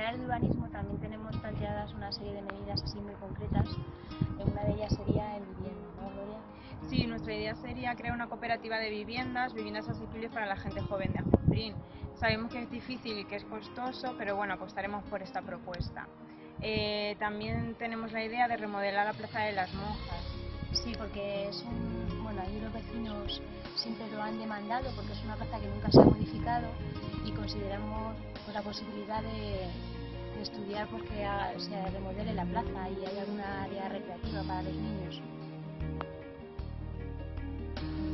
área de urbanismo también tenemos planteadas una serie de medidas así muy concretas. Una de ellas sería en vivienda, ¿no, Gloria? Sí, nuestra idea sería crear una cooperativa de viviendas asequibles para la gente joven de Ajustín. Sabemos que es difícil y que es costoso, pero bueno, apostaremos por esta propuesta. También tenemos la idea de remodelar la Plaza de las Monjas. Sí, porque bueno, ahí los vecinos siempre lo han demandado porque es una plaza que nunca se ha modificado y consideramos la posibilidad de estudiar porque se remodele la plaza y haya alguna área recreativa para los niños.